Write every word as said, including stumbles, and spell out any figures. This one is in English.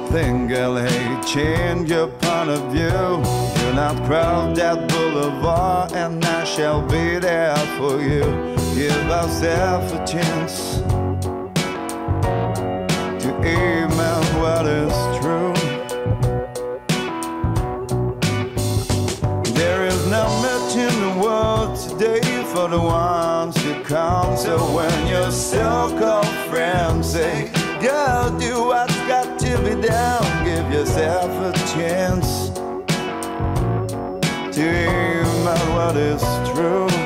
thing, girl, hey, change your point of view. You're not proud that boulevard, and I shall be there for you. Give ourselves a chance to aim at what is true. There is not much in the world today for the ones to come. So when your so-called friends say, girl, do what's got to be done, give yourself a chance to aim at what is true.